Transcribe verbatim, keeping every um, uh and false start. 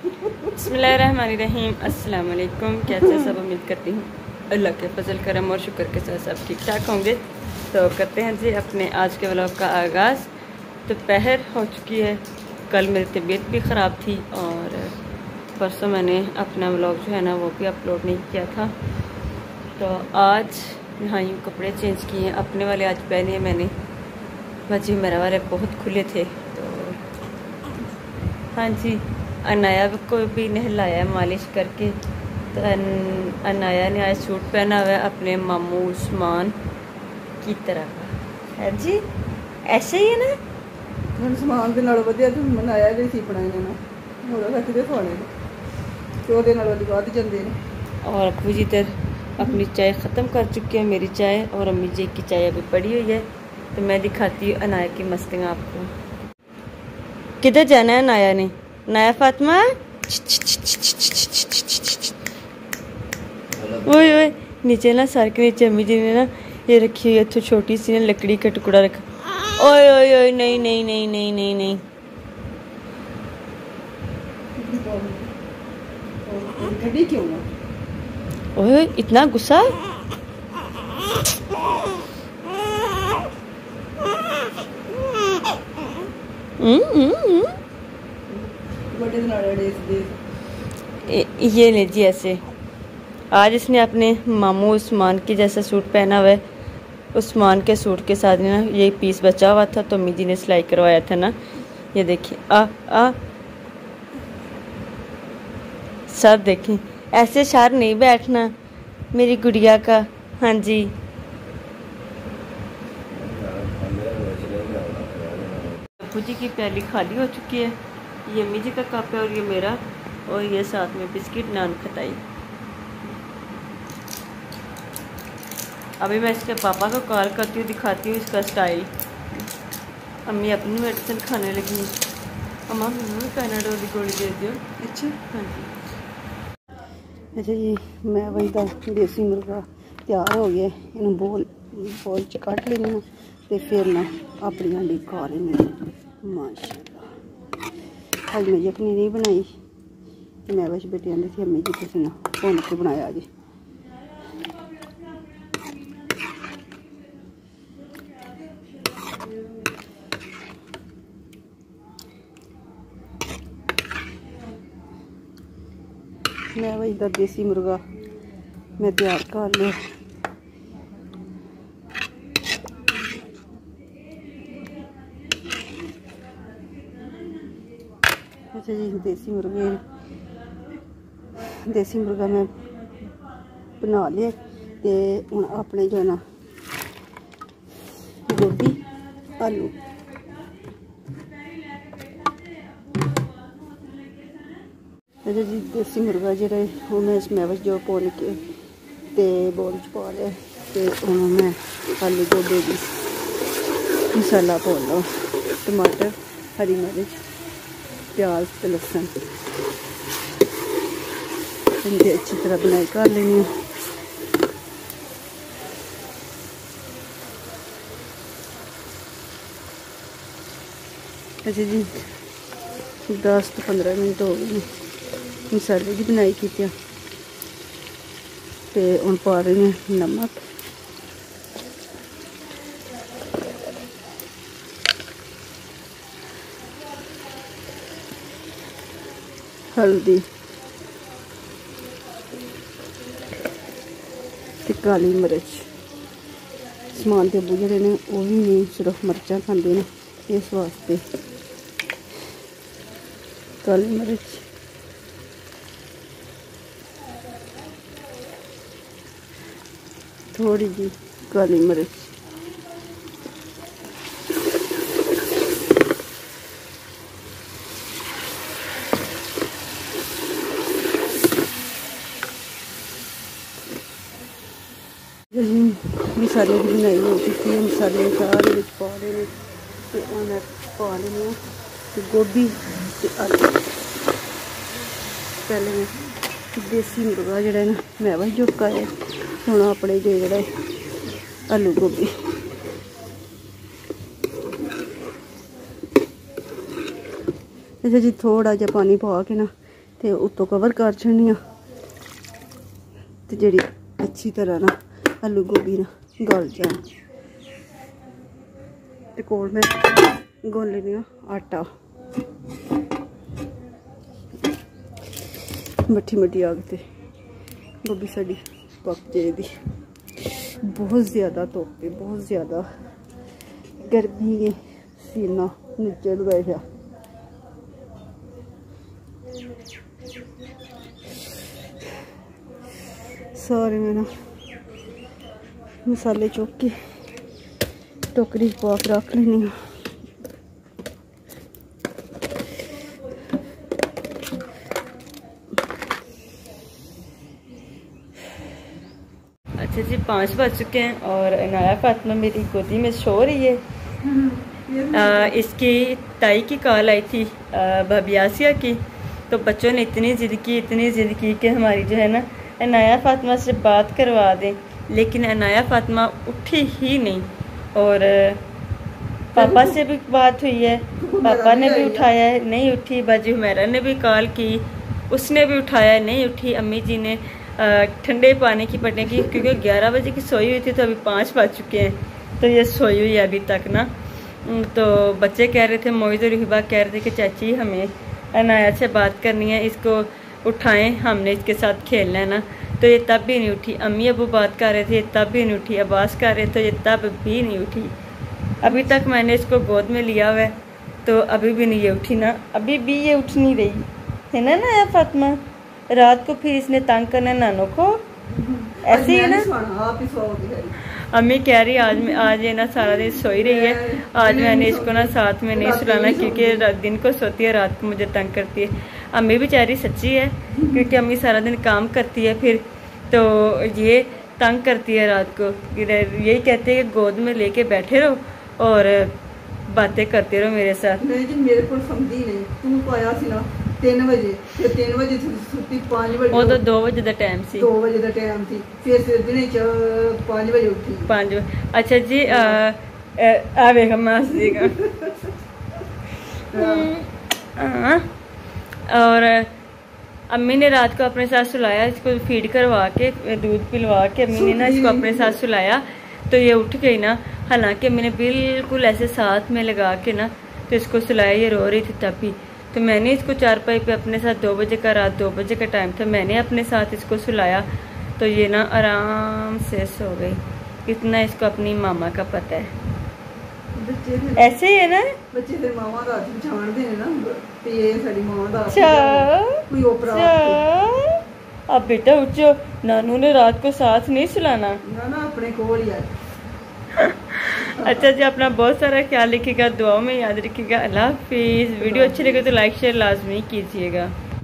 बिस्मिल्लाहिर्रहमानिर्रहीम। अस्सलाम वालेकुम। कैसे सब, उम्मीद करती हूँ अल्लाह के फजल करम और शुक्र के साथ सब ठीक ठाक होंगे। तो करते हैं जी अपने आज के व्लॉग का आगाज़। दोपहर हो चुकी है। कल मेरी तबीयत भी ख़राब थी और परसों मैंने अपना व्लॉग जो है ना वो भी अपलोड नहीं किया था। तो आज यहाँ यूँ कपड़े चेंज किए हैं, अपने वाले आज पहने मैंने, बच्चे मेरे वाले बहुत खुले थे। तो हाँ जी, अनाया को भी नहलाया मालिश करके। तो अन, अनाया ने आज सूट पहना हुआ है अपने मामू उस्मान की तरह का है जी। ऐसे ही है ना, हम समान के नाल वधिया तुम मनाया जे सी बनाए ने ना होड़ा रख दे सोने ने तो दे नाल वाली बात जंदे ने। और अबू जी इधर अपनी चाय ख़त्म कर चुके हैं, मेरी चाय, और अम्मी जी की चाय अभी पड़ी हुई है। तो मैं दिखाती हूँ अनाया की मस्तियाँ आपको। किधर जाना है अनाया ने? नया फातिमा ओए ओए, नीचे ना सर के नीचे अम्मी जी ने ना ये रखी हुई है तो छोटी सी ना लकड़ी का टुकड़ा रखा। ओए ओए ओए, नहीं नहीं नहीं नहीं नहीं नहीं, गड्डी क्यों ना? ओए इतना गुस्सा। ये ले जी ऐसे। आज इसने अपने मामू उस्मान के जैसा सूट पहना हुआ है। उस्मान के सूट के साथ ना ये पीस बचा हुआ था तो अम्मी जी ने सिलाई करवाया था ना। ये देखिए, आ आ सब देखें, ऐसे शार नहीं बैठना मेरी गुड़िया का। हाँ जी, अबू जी की प्याली खाली हो चुकी है। ये अम्मी जी का कप है और ये मेरा, और ये साथ में बिस्किट नान खटाई। अभी मैं इसके पापा को कॉल करती हूँ, दिखाती हूँ इसका स्टाइल। अम्मी अपनी मेडिसिन खाने लगी। अम्मा मैंने पैनाडोल की गोली दे दियो। अच्छा हाँ जी। अच्छा जी, मैं वही का देसी मुर्गा तैयार हो गया। इन बोल बोल च कट लेनी है तो फिर ना अपनी हांडी खा लेनी। माशाल्लाह अज मैं यखनी नहीं बनाई, मैं बस बेटी आंदी थी अम्मी जी तुसीं ना भुन के बनाया जी। मैं वही का देसी मुर्गा मैं तैयार कर लिया। अच्छा जी, देसी मुर्गे देसी मुर्गा मैं बना लिया। तो हूँ अपने जो है ना गोभी आलू अच्छा जी, देसी मुर्गा जो वो मैं इसमें बस जो भुन के ते बोल च पा लिया। तो हूँ मैं आलू गोभी की मसाला भुन लो, टमाटर, हरी मिर्च, प्याज तो लसन इनकी अच्छी तरह बनाई कर लेनी है। अच्छा जी, दस तो पंद्रह मिनट हो गए मसाले की बनाई की। तो हूँ पा रही हैं नमक, हल्दी ते काली मिर्च। समान के अबू जोड़े ने वो भी नहीं सिर्फ मिर्चा खाते हैं, इस वास्ते काली मिर्च, थोड़ी जी काली मिर्च, मसाले की बनाई हो चुकी है। मसाले सारे विच पा लेने ते मैं पा लेनी गोभी ते आलू। पहले मैं देसी मुर्गा जोड़ा ना मैं वही चुका है। हूँ अपने जो जोड़ा आलू गोभी अच्छा जी, थोड़ा जहा पानी पा के ना ते उत्तों कवर कर छड़नी आ ते जेह्ड़ी अच्छी तरह ना आलू गोभी ना गल जाए। ते कोल मैं गोल लेनी आटा मट्ठी मट्ठी आग ते गोभी साड़ी पक जाएगी। बहुत ज़्यादा धुप्प है, बहुत ज़्यादा गर्मी है, सीना नीचे लगाया गया। सारे में ना मसाले चुक के टोकरी पा के रख लेनी है। अच्छा जी, पाँच बज चुके हैं और इनाया फातिमा मेरी गोदी में सो रही है। आ, इसकी ताई की कॉल आई थी भाभी आसिया की, तो बच्चों ने इतनी ज़िद की इतनी ज़िद की कि हमारी जो है ना इनाया फातिमा से बात करवा दें, लेकिन इनाया फातिमा उठी ही नहीं। और पापा से भी बात हुई है, पापा ने भी उठाया है, नहीं उठी। बाजी हुमैरा ने भी कॉल की, उसने भी उठाया, नहीं उठी। अम्मी जी ने ठंडे पानी की पटने की, क्योंकि ग्यारह बजे की सोई हुई थी तो अभी पाँच बज चुके हैं, तो ये सोई हुई है अभी तक ना। तो बच्चे कह रहे थे, मोहित और हिबा कह रहे थे कि चाची हमें अनाया से बात करनी है, इसको उठाएं, हमने इसके साथ खेलना है ना। तो ये तब भी नहीं उठी। अम्मी अबू बात कर रहे थे, तब भी नहीं उठी। अब्बास कर रहे थे, ये तब भी नहीं उठी। अभी तक मैंने इसको गोद में लिया हुआ है, तो अभी भी नहीं ये उठी ना, अभी भी ये उठ नहीं रही है ना ना फातिमा। रात को फिर इसने तंग करना नानों को, ऐसे ही है ना। अम्मी कह रही आज मैं आज ये ना सारा दिन सोई रही है, आज मैंने इसको ना साथ में नहीं सुलाना, क्योंकि दिन को सोती है, रात को मुझे तंग करती है। अम्मी बेचारी सच्ची है, क्योंकि अम्मी सारा दिन काम करती है, फिर तो ये तंग करती है रात को। यही कहते हैं कि गोद में लेके बैठे रहो और बातें करते रहो मेरे साथ। नहीं जी, मेरे को समझी नहीं, तू तो आया सी ना तीन बजे, फिर तीन बजे सुती पाँच बजे, वो तो दो बजे का टाइम सी, दो बजे का टाइम थी, फिर दिन पाँच बजे उठी। पाँच बजे अच्छा जी। आ, आ वेखा मासी का और अम्मी ने रात को अपने साथ सुलाया, इसको फीड करवा के दूध पिलवा के अम्मी ने ना इसको अपने साथ सुलाया, तो ये उठ गई ना। हालांकि अम्मी ने बिल्कुल ऐसे साथ में लगा के ना तो इसको सुलाया, ये रो रही थी तभी। तो मैंने इसको चारपाई पे अपने साथ दो बजे का रात दो बजे का टाइम था, मैंने अपने साथ इसको सुलाया, तो ये ना आराम से सो गई। इतना इसको अपनी मामा का पता है। ऐसे ही है ना बच्चे फिर मामा दा जानते हैं ना कि ये साडी मां दा कोई ओपरा। अब बेटा उठ जाओ, नानू ने रात को साथ नहीं सुलाना ना ना, अपने कोल ही है। अच्छा जी, अपना बहुत सारा ख्याल रखिएगा, दुआओं में याद रखिएगा। अल्लाह हाफिज़। वीडियो अच्छी लगे तो लाइक शेयर लाजमी कीजिएगा।